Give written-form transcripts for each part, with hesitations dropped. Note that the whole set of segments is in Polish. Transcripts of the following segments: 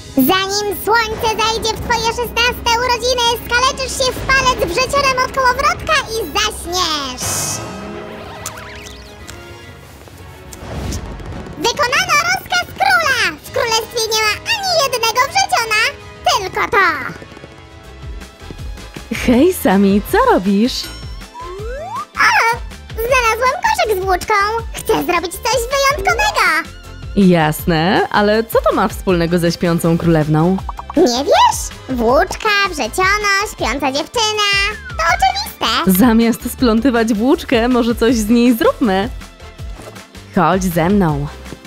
Zanim słońce zajdzie w twoje 16 urodziny, skaleczysz się w palec wrzecionem od kołowrotka i zaśniesz. Wykonano rozkaz króla! W królestwie nie ma ani jednego wrzeciona, tylko to! Hej, Sami, co robisz? O! Znalazłam koszyk z włóczką! Chcę zrobić coś wyjątkowego! Jasne, ale co to ma wspólnego ze śpiącą królewną? Nie wiesz? Włóczka, wrzeciono, śpiąca dziewczyna. To oczywiste. Zamiast splątywać włóczkę, może coś z niej zróbmy. Chodź ze mną.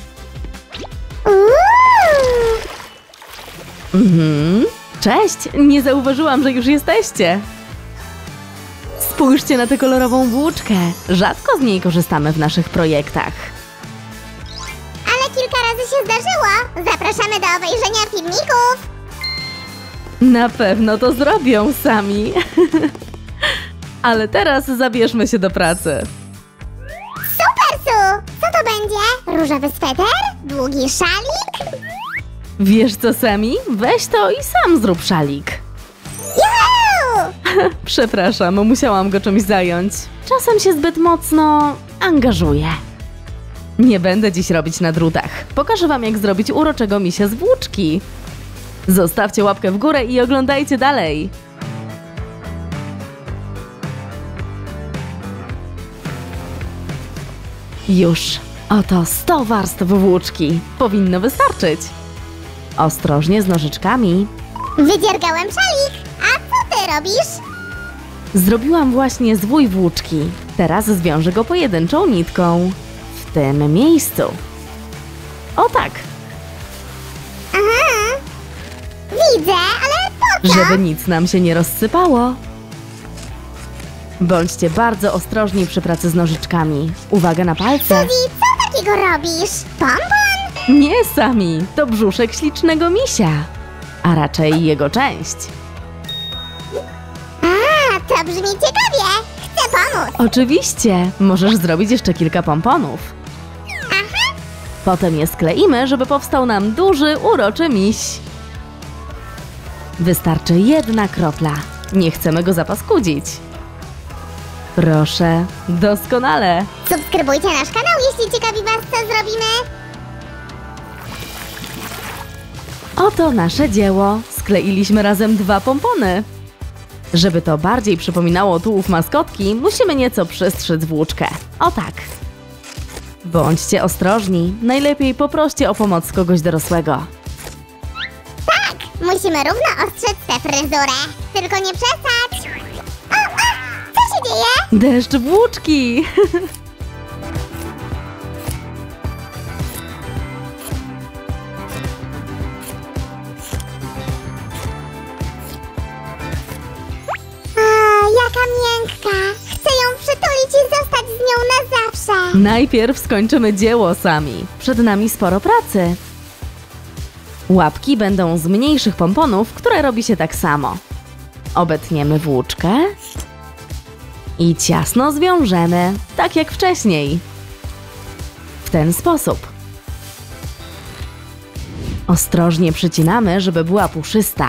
Cześć, nie zauważyłam, że już jesteście. Spójrzcie na tę kolorową włóczkę. Rzadko z niej korzystamy w naszych projektach. Ale kilka razy się zdarzyło. Zapraszamy do obejrzenia filmików. Na pewno to zrobią sami. Ale teraz zabierzmy się do pracy. Super, Su! Co to będzie? Różowy sweter? Długi szalik? Wiesz co, Sami? Weź to i sam zrób szalik. Juhu! Przepraszam, musiałam go czymś zająć. Czasem się zbyt mocno angażuję. Nie będę dziś robić na drutach. Pokażę wam, jak zrobić uroczego misia z włóczki. Zostawcie łapkę w górę i oglądajcie dalej. Już. Oto 100 warstw włóczki. Powinno wystarczyć. Ostrożnie z nożyczkami. Wydziergałem szalik. A co ty robisz? Zrobiłam właśnie zwój włóczki. Teraz zwiążę go pojedynczą nitką. W tym miejscu. O tak, Aha. Widzę, ale po co? żeby nic nam się nie rozsypało. Bądźcie bardzo ostrożni przy pracy z nożyczkami. Uwaga na palce. Suzy, co takiego robisz? Pompon? Nie, Sami, to brzuszek ślicznego misia. A raczej jego część. A, to brzmi ciekawie. Chcę pomóc. Oczywiście, możesz zrobić jeszcze kilka pomponów. Aha. Potem je skleimy, żeby powstał nam duży, uroczy miś. Wystarczy jedna kropla. Nie chcemy go zapaskudzić. Proszę, doskonale. Subskrybujcie nasz kanał, jeśli ciekawi was, co zrobimy. Oto nasze dzieło. Skleiliśmy razem 2 pompony. Żeby to bardziej przypominało tułów maskotki, musimy nieco przystrzyc włóczkę. O tak. Bądźcie ostrożni. Najlepiej poproście o pomoc kogoś dorosłego. Tak, musimy równo ostrzec tę fryzurę. Tylko nie przesadź. O, co się dzieje? Deszcz włóczki! A, jaka miękka. Chcę ją przytulić i zostać z nią na zawsze. Najpierw skończymy dzieło sami. Przed nami sporo pracy. Łapki będą z mniejszych pomponów, które robi się tak samo. Obetniemy włóczkę i ciasno zwiążemy, tak jak wcześniej. W ten sposób. Ostrożnie przycinamy, żeby była puszysta.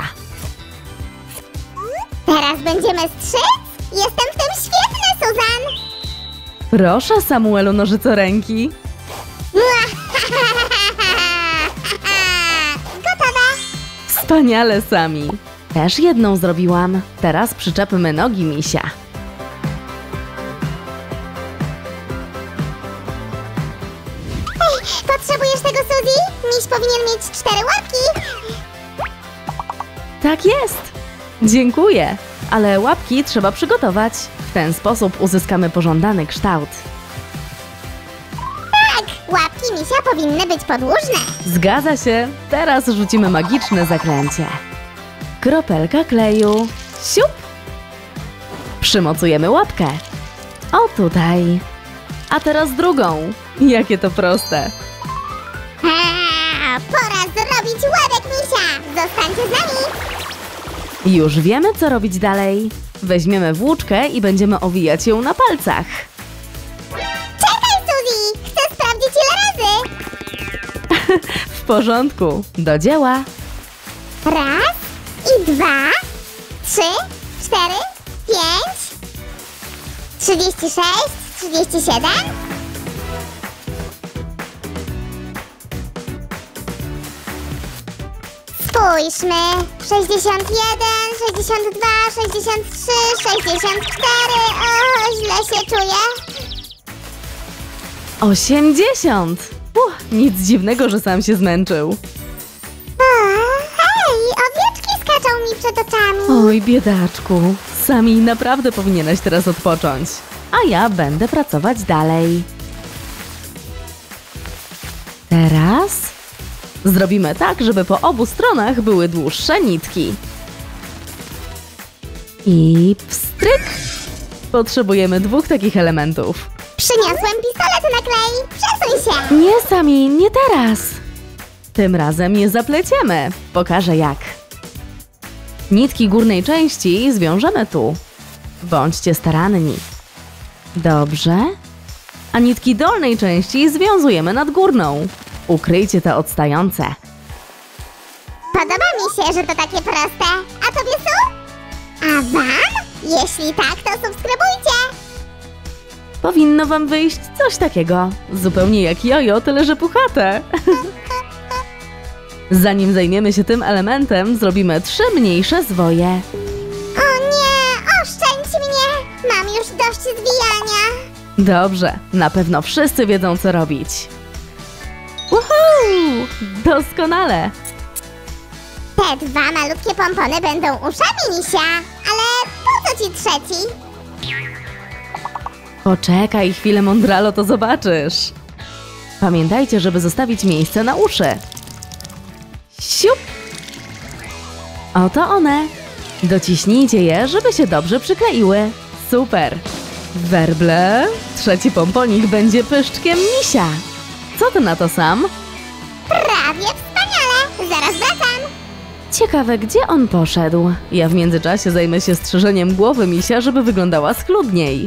Teraz będziemy strzyc? Jestem w tym świetny, Susan. Proszę, Samuelu, nożycoręki. Gotowe. Wspaniale, Sami. Też jedną zrobiłam. Teraz przyczepmy nogi misia. Potrzebujesz tego, Suzy? Miś powinien mieć 4 łapki. Tak jest. Dziękuję. Ale łapki trzeba przygotować. W ten sposób uzyskamy pożądany kształt. Tak, łapki misia powinny być podłużne. Zgadza się. Teraz rzucimy magiczne zaklęcie. Kropelka kleju. Siup! Przymocujemy łapkę. O tutaj. A teraz drugą. Jakie to proste. Pora zrobić łebek misia. Zostańcie z nami. Już wiemy, co robić dalej. Weźmiemy włóczkę i będziemy owijać ją na palcach. Czekaj, Suzy. Chcę sprawdzić, ile razy. W porządku. Do dzieła. Raz i 2, 3, 4, 5, 36, 37. Spójrzmy. 61, 62, 63, 64. O, źle się czuję. 80! Nic dziwnego, że sam się zmęczył. O, hej, owieczki skaczą mi przed oczami. Oj, biedaczku. Sami naprawdę powinieneś teraz odpocząć. A ja będę pracować dalej. Teraz zrobimy tak, żeby po obu stronach były dłuższe nitki. I pstryk! Potrzebujemy 2 takich elementów. Przyniosłem pistolet na klej. Przesuń się. Nie, Sami, nie teraz. Tym razem je zapleciemy. Pokażę jak. Nitki górnej części zwiążemy tu. Bądźcie staranni. Dobrze. A nitki dolnej części związujemy nad górną. Ukryjcie te odstające. Podoba mi się, że to takie proste. A tobie Su? A wam? Jeśli tak, to subskrybujcie. Powinno wam wyjść coś takiego. Zupełnie jak jojo, tyle że puchate. Zanim zajmiemy się tym elementem, zrobimy 3 mniejsze zwoje. O nie, oszczędź mnie. Mam już dość zwijania. Dobrze, na pewno wszyscy wiedzą, co robić. Woohoo! Doskonale! Te 2 malutkie pompony będą uszami misia. Ale po co ci trzeci? Poczekaj chwilę, mądralo, to zobaczysz. Pamiętajcie, żeby zostawić miejsce na uszy. Siup! Oto one. Dociśnijcie je, żeby się dobrze przykleiły. Super! Werble, trzeci pomponik będzie pyszczkiem misia. Co ty na to, Sam? Prawie wspaniale. Zaraz wracam. Ciekawe, gdzie on poszedł. Ja w międzyczasie zajmę się strzyżeniem głowy misia, żeby wyglądała schludniej.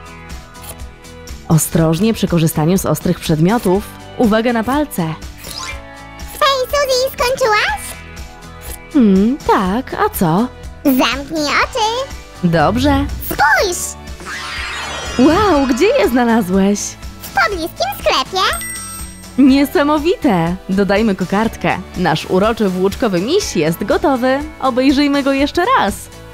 Ostrożnie przy korzystaniu z ostrych przedmiotów. Uwaga na palce. Hej, Suzy, skończyłaś? Tak, a co? Zamknij oczy. Dobrze. Spójrz. Wow, gdzie je znalazłeś? W pobliskim sklepie. Niesamowite! Dodajmy kokardkę. Nasz uroczy włóczkowy miś jest gotowy. Obejrzyjmy go jeszcze raz.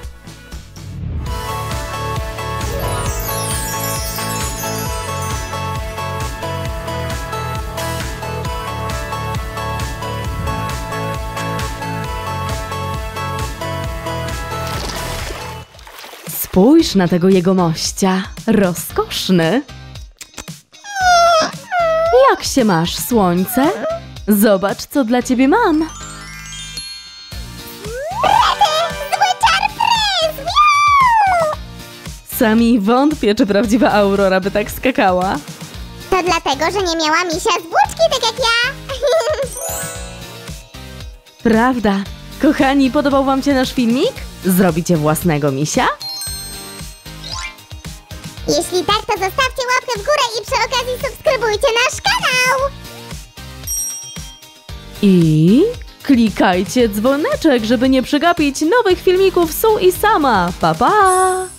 Spójrz na tego jegomościa. Rozkoszny. Jak się masz, słońce? Zobacz, co dla ciebie mam. Zły czar fryz! Miau! Sami wątpię, czy prawdziwa Aurora by tak skakała. To dlatego, że nie miała misia z włóczki, tak jak ja. Prawda. Kochani, podobał wam się nasz filmik? Zrobicie własnego misia? Jeśli tak, to zostawcie łapkę w górę i przy okazji subskrybujcie nasz kanał. I klikajcie dzwoneczek, żeby nie przegapić nowych filmików Su i Sama. Pa, pa!